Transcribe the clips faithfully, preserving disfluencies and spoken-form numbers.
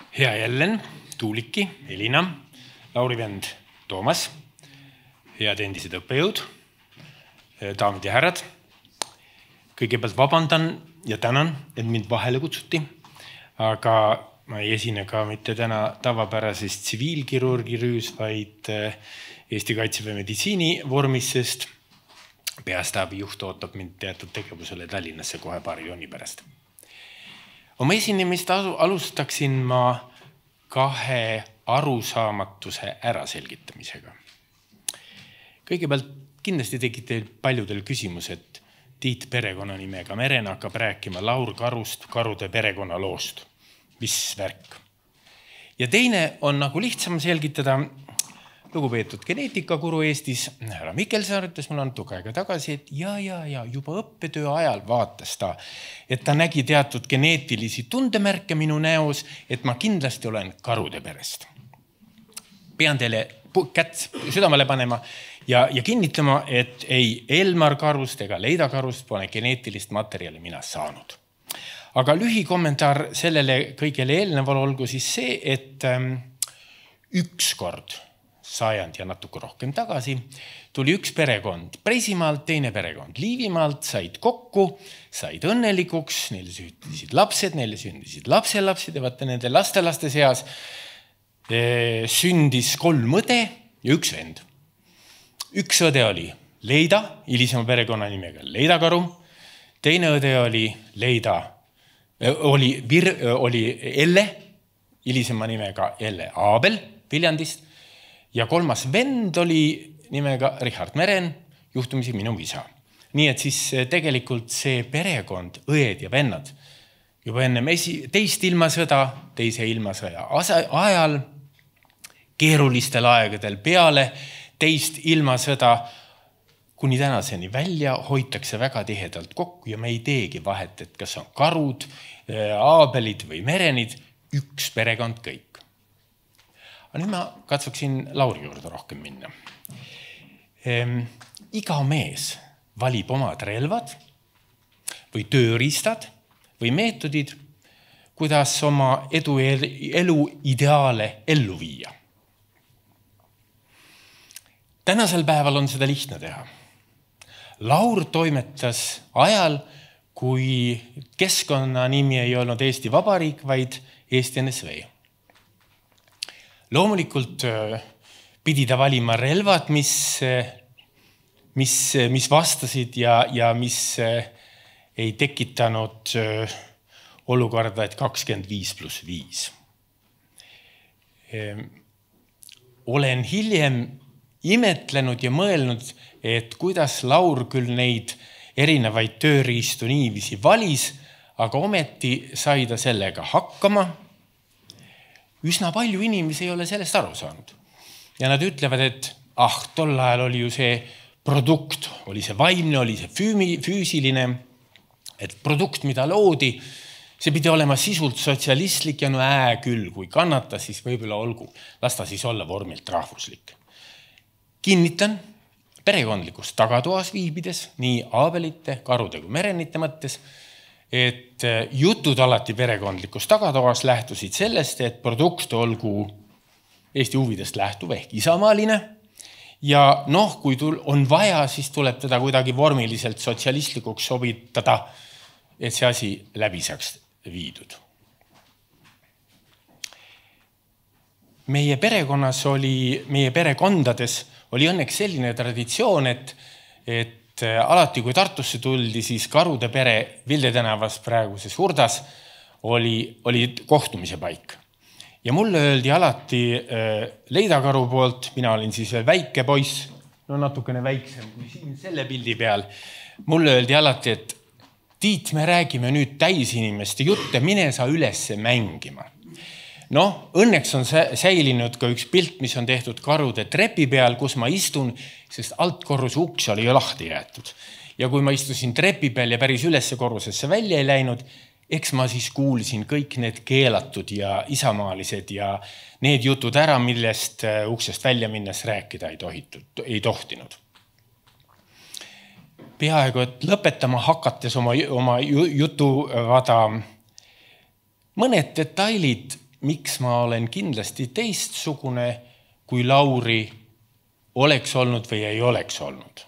Hea Ellen, Tuuliki, Elina, Lauri vend Toomas, head endised õppejõud, daamid ja härrad. Kõigepealt vabandan ja tänan, et mind vahele kutsuti, aga ma ei esine ka mitte täna tavapärases tsiviilkirurgi rüüs, vaid Eesti Kaitseväe meditsiini vormis, sest peastaabi juht ootab mind teatud tegevusele Tallinnasse kohe paari jooni pärast. Oma esinemist alustaksin ma kahe arusaamatuse äraselgitamisega. Kõigepealt kindlasti tegid teil paljudel küsimus, et Tiit perekonnanimega Meren hakkab rääkima Laur Karust, karude perekonna loost. Mis värk? Ja teine on nagu lihtsam selgitada. Lugupeetud geneetikakuru Eestis, härra Mikkelsaar ütles mulle natuke aega tagasi, et ja, ja, ja juba õppetöö ajal vaatas ta, et ta nägi teatud geneetilisi tundemärke minu näos, et ma kindlasti olen karude perest. Pean teile kätt südamele panema ja, ja kinnitama, et ei Elmar Karust ega Leida Karust pole geneetilist materjali mina saanud. Aga lühi kommentaar sellele kõigele eelneval olgu siis see, et ähm, üks kord sajand ja natuke rohkem tagasi tuli üks perekond Preisimaalt, teine perekond Liivimaalt, said kokku, said õnnelikuks, neile sündisid lapsed, neile sündisid lapselapsed ja vaata nende lastelaste seas e, sündis kolm õde ja üks vend. Üks õde oli Leida, hilisema perekonna nimega Leida Karu, teine õde oli Leida, oli, vir, oli Elle, hilisema nimega Elle Aabel Viljandist. Ja kolmas vend oli nimega Richard Meren, juhtumisi minu isa. Nii et siis tegelikult see perekond, õed ja vennad, juba enne esi, teist ilmasõda, teise ilmasõja ajal, keerulistel aegadel peale, teist ilmasõda, kuni tänaseni välja hoitakse väga tihedalt kokku ja me ei teegi vahet, et kas on karud, aabelid või merenid, üks perekond kõik. Aga nüüd ma katsuksin Lauri juurde rohkem minna. Ehm, iga mees valib omad relvad või tööriistad või meetodid, kuidas oma edu, elu ideaale ellu viia. Tänasel päeval on seda lihtne teha. Laur toimetas ajal, kui keskkonna nimi ei olnud Eesti Vabariik, vaid Eesti N S V. Loomulikult pidi ta valima relvad, mis, mis, mis vastasid ja, ja mis ei tekitanud olukorda, et kakskümmend viis pluss viis. Olen hiljem imetlenud ja mõelnud, et kuidas Laur küll neid erinevaid tööriistu niiviisi valis, aga ometi sai ta sellega hakkama. Üsna palju inimesi ei ole sellest aru saanud. Ja nad ütlevad, et ah, tol ajal oli ju see produkt, oli see vaimne, oli see füümi, füüsiline, et produkt, mida loodi, see pidi olema sisult sotsialistlik ja no ää küll, kui kannata, siis võib-olla olgu, lasta siis olla vormilt rahvuslik. Kinnitan, perekondlikus tagatoas viibides, nii aabelite, karude kui merenite mõttes, et jutud alati perekondlikus tagatoas lähtusid sellest, et produkt olgu Eesti huvidest lähtuv ehk isamaaline ja noh, kui on vaja, siis tuleb teda kuidagi vormiliselt sotsialistlikuks sobitada, et see asi läbi saaks viidud. Meie perekonnas oli, meie perekondades oli õnneks selline traditsioon, et, et alati, kui Tartusse tuldi, siis karude pere Vilde tänavas praeguses Hurdas oli, oli kohtumise paik. Ja mulle öeldi alati äh, Leida Karu poolt, mina olin siis veel väike poiss, no natukene väiksem kui siin selle pildi peal. Mulle öeldi alati, et Tiit, me räägime nüüd täisinimeste jutte, mine sa ülesse mängima. Noh, õnneks on säilinud ka üks pilt, mis on tehtud karude trepi peal, kus ma istun, sest altkorruse uks oli ju lahti jäetud. Ja kui ma istusin trepi peal ja päris ülesse korrusesse välja ei läinud, eks ma siis kuulsin kõik need keelatud ja isamaalised ja need jutud ära, millest uksest välja minnes rääkida ei, tohitud, ei tohtinud. Peaaegu, et lõpetama hakates oma, oma jutu vada mõned detailid miks ma olen kindlasti teistsugune, kui Lauri oleks olnud või ei oleks olnud.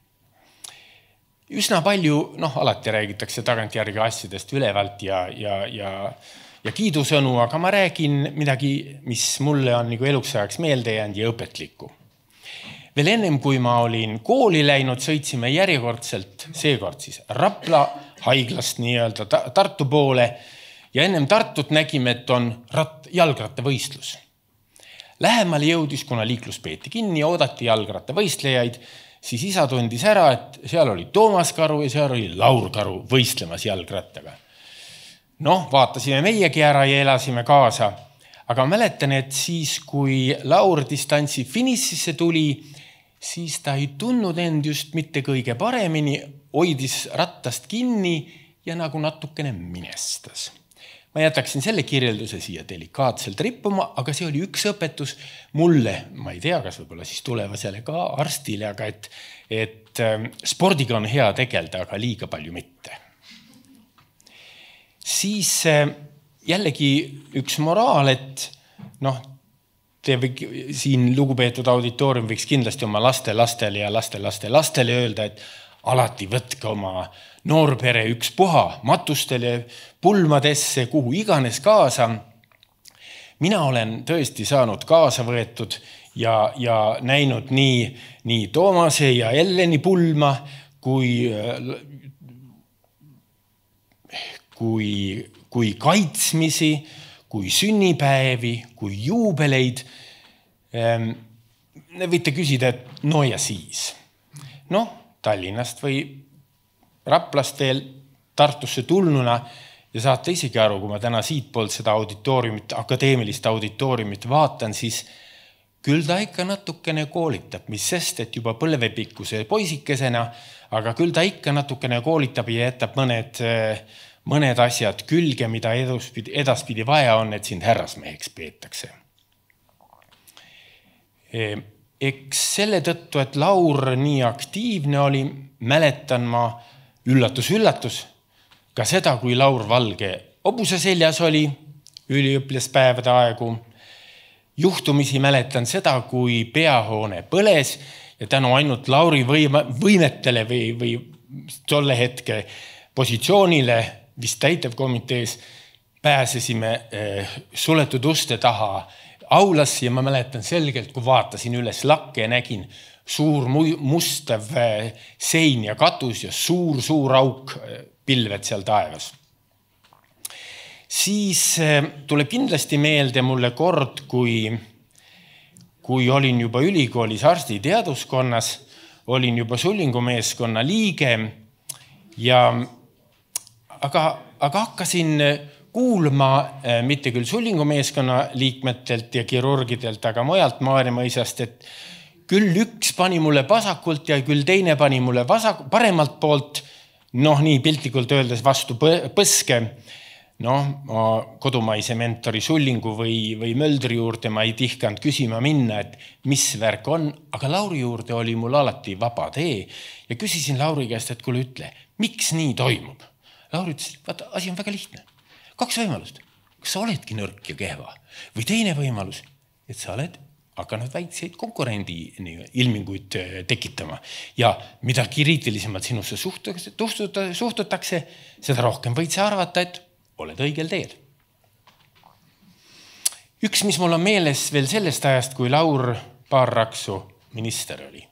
Üsna palju, noh, alati räägitakse tagantjärgi asjadest ülevalt ja, ja, ja, ja kiidusõnu, aga ma räägin midagi, mis mulle on nagu eluks ajaks meelde jäänud ja õpetlikku. Veel ennem, kui ma olin kooli läinud, sõitsime järjekordselt, seekord siis Rapla haiglast nii-öelda Tartu poole ja ennem Tartut nägime, et on rat, jalgrattavõistlus. Lähemale jõudis, kuna liiklus peeti kinni ja oodati jalgrattavõistlejaid, siis isa tundis ära, et seal oli Toomas Karu ja seal oli Laur Karu võistlemas jalgrattaga. Noh, vaatasime meiegi ära ja elasime kaasa, aga mäletan, et siis, kui Laur distantsi finišisse tuli, siis ta ei tundnud end just mitte kõige paremini, hoidis rattast kinni ja nagu natukene minestas. Ma jätaksin selle kirjelduse siia delikaatselt rippuma, aga see oli üks õpetus mulle, ma ei tea, kas võib-olla siis tulevasele ka arstile, aga et, et spordiga on hea tegelda, aga liiga palju mitte. Siis jällegi üks moraal, et noh, te või, siin lugupeetud auditoorium võiks kindlasti oma laste lastele ja laste laste lastele öelda, et alati võtke oma noorpere üks puha matustele, pulmadesse, kuhu iganes kaasa. Mina olen tõesti saanud kaasa võetud ja, ja näinud nii, nii Toomase ja Elleni pulma, kui, kui, kui kaitsmisi, kui sünnipäevi, kui juubeleid. Võite küsida, et no ja siis. Noh, Tallinnast või Raplast veel Tartusse tulnuna ja saate isegi aru, kui ma täna siit poolt seda auditooriumit, akadeemilist auditooriumit vaatan, siis küll ta ikka natukene koolitab, mis sest, et juba põlvepikkuse poisikesena, aga küll ta ikka natukene koolitab ja jätab mõned mõned asjad külge, mida edaspidi, edaspidi vaja on, et sind härrasmeheks peetakse. Eks selle tõttu, et Laur nii aktiivne oli, mäletan ma üllatus, üllatus, ka seda, kui Laur Valge hobuse seljas oli üliõpilaspäevade aegu. Juhtumisi mäletan seda, kui peahoone põles ja tänu ainult Lauri võima, võimetele või, või tolle hetke positsioonile vist täitevkomitees pääsesime suletud uste taha aulasse ja ma mäletan selgelt, kui vaatasin üles lakke ja nägin suur mustav sein ja katus ja suur, suur auk pilved seal taevas. Siis tuleb kindlasti meelde mulle kord, kui, kui olin juba ülikoolis arsti teaduskonnas, olin juba sullingumeeskonna liige ja Aga, aga hakkasin kuulma mitte küll sullingumeeskonna liikmetelt ja kirurgidelt, aga mujalt maailmõisast, et küll üks pani mulle vasakult ja küll teine pani mulle vasak, paremalt poolt, noh nii piltlikult öeldes vastu põske. Noh, ma kodumaise mentori sullingu või, või möldri juurde ma ei tihkanud küsima minna, et mis värk on, aga Lauri juurde oli mul alati vaba tee ja küsisin Lauri käest, et kuule ütle, miks nii toimub? Lauri ütles, vaata, asi on väga lihtne. Kaks võimalust. Kas sa oledki nõrk ja kehva? Või teine võimalus, et sa oled hakanud väikseid konkurendi ilminguid tekitama. Ja mida kriitilisemalt sinusse suhtutakse, seda rohkem võid sa arvata, et oled õigel teel. Üks, mis mul on meeles veel sellest ajast, kui Laur paar raksu minister oli.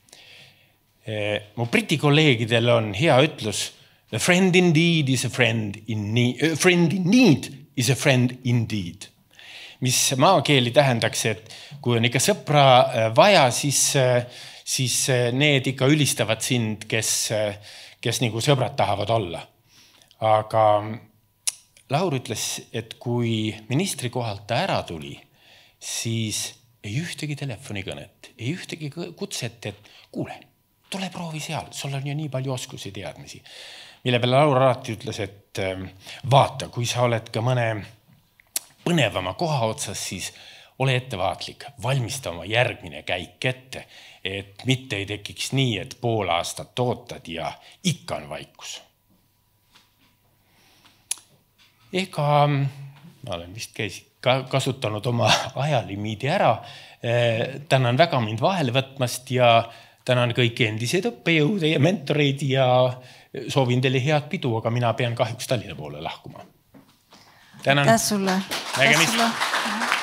Mu briti kolleegidel on hea ütlus, a friend indeed is a friend in need. A friend in need is a friend indeed. Mis maakeeli tähendaks, et kui on ikka sõpra vaja, siis, siis need ikka ülistavad sind, kes, kes nagu sõbrad tahavad olla. Aga Laur ütles, et kui ministri kohalt ta ära tuli, siis ei ühtegi telefonikõnet, ei ühtegi kutset, et kuule, tule proovi seal, sul on ju nii palju oskusi teadmisi. Mille peale Laur alati ütles, et vaata, kui sa oled ka mõne põnevama koha otsas, siis ole ettevaatlik, valmista oma järgmine käik ette, et mitte ei tekiks nii, et pool aastat ootad ja ikka on vaikus. Ega, ma olen vist käisin, kasutanud oma ajalimiidi ära. Tänan väga mind vahele võtmast ja tänan kõiki endiseid õppejõude ja mentoreid ja soovin teile head pidu, aga mina pean kahjuks Tallinna poole lahkuma. Tänan. Tänan sulle. Nägemist.